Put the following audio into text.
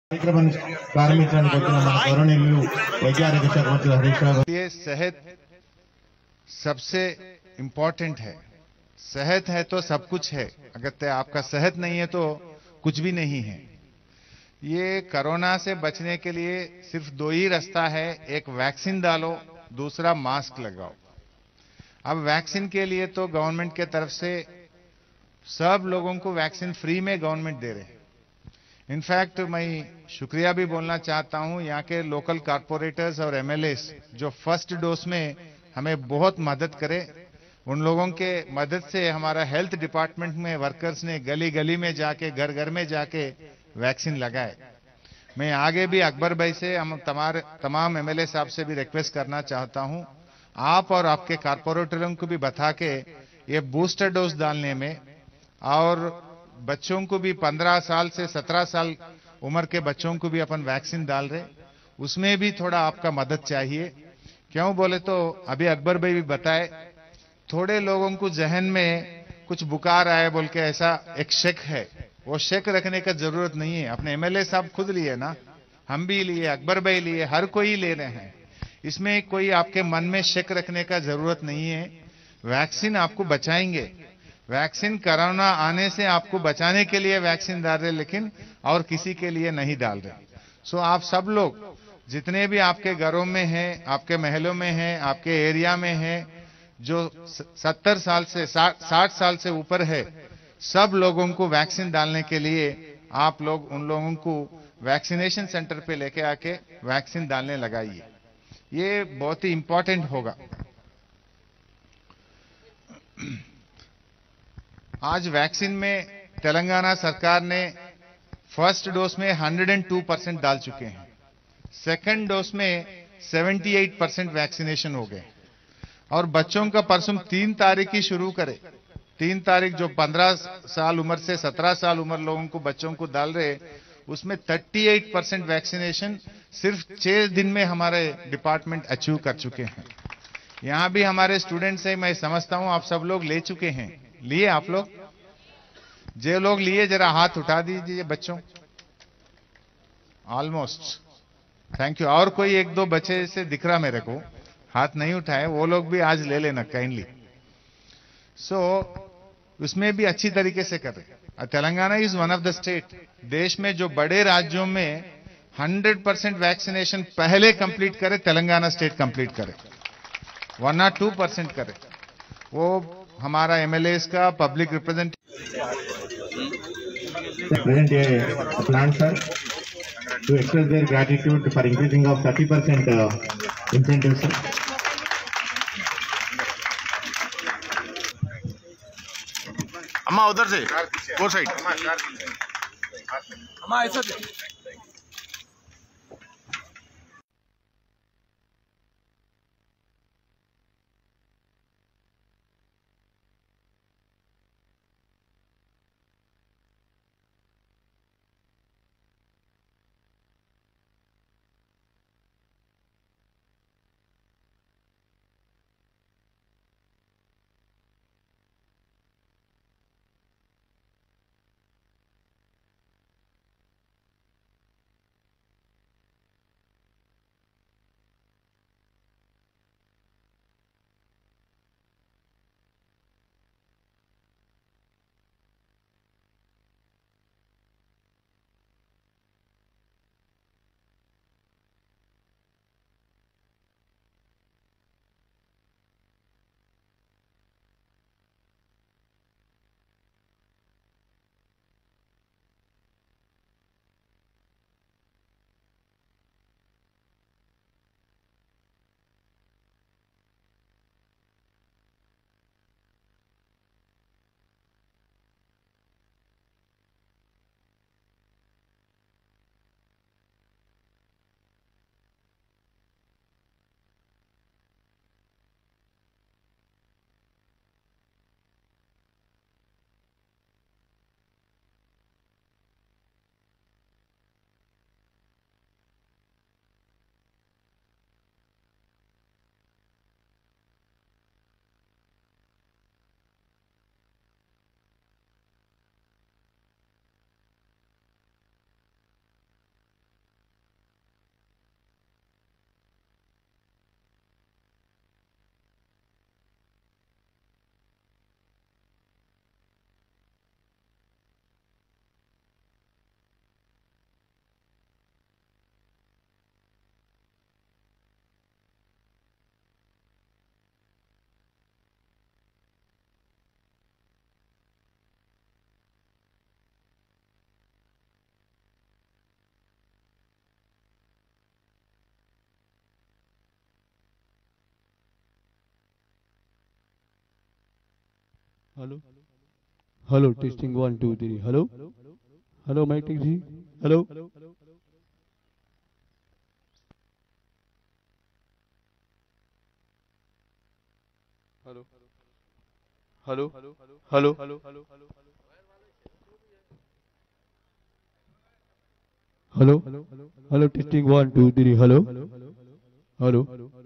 కార్యక్రమాన్ని ప్రారంభించడానికి వచ్చిన మన గౌరవనీయులు వైద్య ఆరోగ్య శాఖ మంత్రి హరీష్ రావు ये सेहत सबसे इम्पोर्टेंट है। सेहत है तो सब कुछ है, अगर आपका सेहत नहीं है तो कुछ भी नहीं है। ये कोरोना से बचने के लिए सिर्फ दो ही रास्ता है, एक वैक्सीन डालो, दूसरा मास्क लगाओ। अब वैक्सीन के लिए तो गवर्नमेंट के तरफ से सब लोगों को वैक्सीन फ्री में गवर्नमेंट दे रहे हैं। इनफैक्ट मैं शुक्रिया भी बोलना चाहता हूं यहाँ के लोकल कारपोरेटर्स और एमएलएस जो फर्स्ट डोज में हमें बहुत मदद करे। उन लोगों के मदद से हमारा हेल्थ डिपार्टमेंट में वर्कर्स ने गली गली में जाके घर घर में जाके वैक्सीन लगाए। मैं आगे भी अकबर भाई से हम तमाम एमएलए साहब से भी रिक्वेस्ट करना चाहता हूं, आप और आपके कारपोरेटरों को भी बता के ये बूस्टर डोज डालने में, और बच्चों को भी 15 साल से 17 साल उम्र के बच्चों को भी अपन वैक्सीन डाल रहे, उसमें भी थोड़ा आपका मदद चाहिए। क्यों बोले तो अभी अकबर भाई भी बताए, थोड़े लोगों को जहन में कुछ बुखार आए बोल के ऐसा एक शक है, वो शक रखने का जरूरत नहीं है। अपने एमएलए साहब खुद लिए ना, हम भी लिए, अकबर भाई लिए, हर कोई ले रहे हैं। इसमें कोई आपके मन में शक रखने का जरूरत नहीं है। वैक्सीन आपको बचाएंगे, वैक्सीन कोरोना आने से आपको बचाने के लिए वैक्सीन डाल रहे, लेकिन और किसी के लिए नहीं डाल रहे। सो आप सब लोग जितने भी आपके घरों में हैं, आपके महलों में हैं, आपके एरिया में हैं, जो 70 साल से 60 साल से ऊपर है, सब लोगों को वैक्सीन डालने के लिए आप लोग उन लोगों को वैक्सीनेशन सेंटर पे लेके आके वैक्सीन डालने लगाइए। ये बहुत ही इंपॉर्टेंट होगा। आज वैक्सीन में तेलंगाना सरकार ने फर्स्ट डोज में 102% डाल चुके हैं, सेकंड डोज में 78% वैक्सीनेशन हो गए, और बच्चों का परसों 3 तारीख ही शुरू करे। 3 तारीख जो 15 साल उम्र से 17 साल उम्र लोगों को बच्चों को डाल रहे, उसमें 38% वैक्सीनेशन सिर्फ 6 दिन में हमारे डिपार्टमेंट अचीव कर चुके हैं। यहां भी हमारे स्टूडेंट्स है, मैं समझता हूं आप सब लोग ले चुके हैं। लिए आप लोग? जो लोग लिए जरा हाथ उठा दीजिए बच्चों। Almost, thank you. और कोई एक दो बच्चे से दिख रहा मेरे को हाथ नहीं उठाए, वो लोग भी आज ले लेना काइंडली। सो उसमें भी अच्छी तरीके से कर रहे। Telangana is one of the state, देश में जो बड़े राज्यों में 100% वैक्सीनेशन पहले कंप्लीट करे, तेलंगाना स्टेट कंप्लीट करे, वरना 2% करे। वो हमारा एमएलए का public representative present a plan, sir, to express their gratitude for increasing of 30% incentives, sir. अम्मा उधर से वो साइड। अम्मा ऐसा hello hello testing 1 2 3 hello hello mic टेक जी hello hello hello hello hello hello testing 1 2 3 hello hello